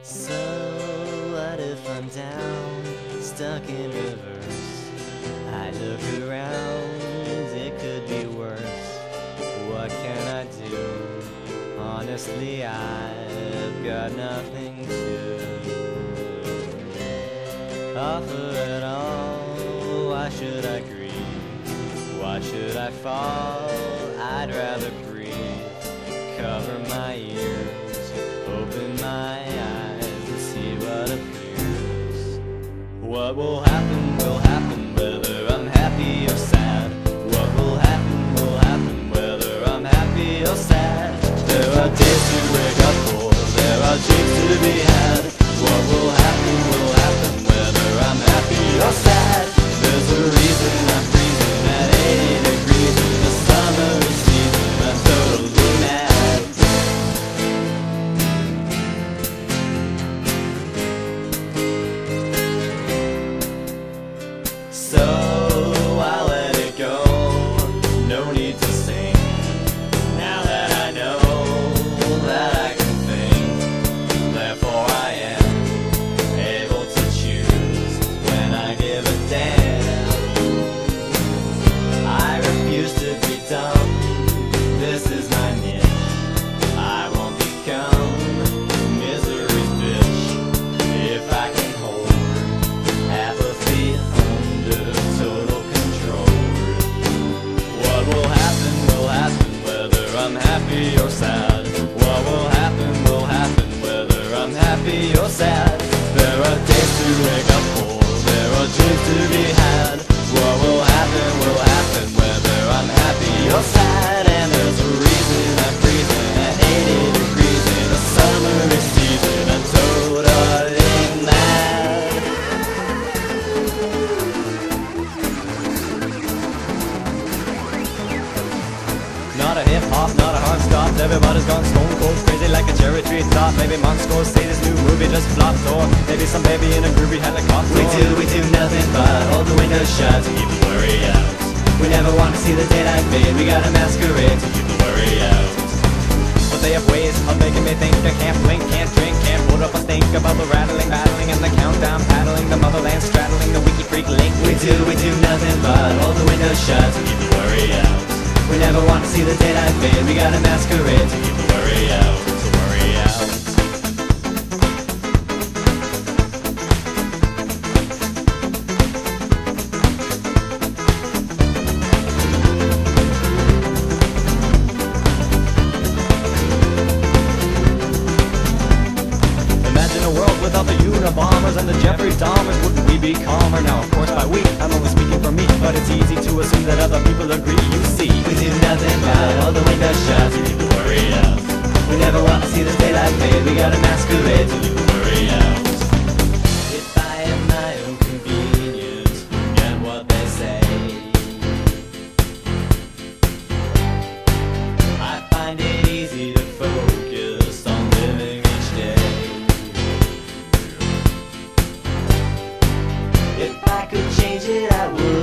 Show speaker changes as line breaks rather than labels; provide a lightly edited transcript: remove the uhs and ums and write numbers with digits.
So what if I'm down, stuck in reverse? I look around, it could be worse. What can I do? Honestly, I've got nothing to offer at all. Why should I grieve? Why should I fall? I'd rather breathe. Cover my ears, open my eyes and see what appears. What will happen, whether I'm happy or sad. What will happen, whether I'm happy or sad. There are days to wake up for, there are dreams to be had. What will happen, whether I'm happy or sad. There's a reason I'm freezing at 80 degrees in the summery season. I'm totally mad. So I'll let it go, no need to sing. Now that I know that I can think, therefore I am able to choose when I give a damn. I refuse to be dumb, this is my niche. I won't become misery's bitch if I can hold apathy under total control. What will happen, whether I'm happy or sad. What will happen, whether I'm happy or sad. There are days to wake up for, there are dreams to be had. What will happen, whether I'm happy or sad. And there's a reason I'm freezing at 80 degrees in the summery season. I'm totally mad. Not a hip-hop, not a hard stop. Everybody's gone stone cold crazy like a cherry tree top. Maybe Monks go say this new movie just flopped. Or maybe some baby in a groovy helicopter. We do nothing but hold the windows shut to keep the worry out. We never want to see the daylight fade. We gotta masquerade to keep the worry out. But they have ways of making me think I can't blink, can't drink, can't put up a think about the rattling, battling, and the countdown paddling, the motherland straddling, the wiki freak link. We do nothing but hold the windows shut to keep the worry out. We never want to see the daylight fade. We gotta masquerade to keep the worry out, to worry out. Imagine a world without the Unabombers and the Jeffrey Dahmers. Wouldn't we be calmer? Now, of course, by we, I'm only speaking for me, but it's easy to assume that other people agree. You see, we do nothing but hold the windows shut to keep the worry out. We never want to see the daylight fade. We gotta masquerade to keep the worry out. If I am my own convenience, get what they say, I find it easy to focus on living each day. If I could change it, I would.